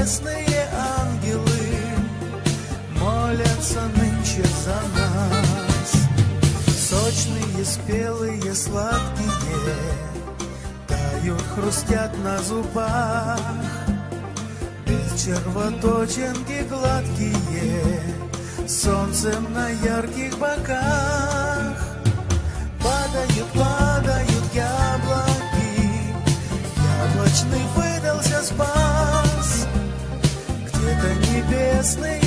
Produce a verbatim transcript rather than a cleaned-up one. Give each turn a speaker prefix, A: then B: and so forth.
A: небесные ангелы молятся нынче за нас. Сочные, спелые, сладкие тают, хрустят на зубах. Без червоточинки гладкие солнцем на ярких боках. Падают, падают яблоки, яблочный выдался спас. Где-то небесные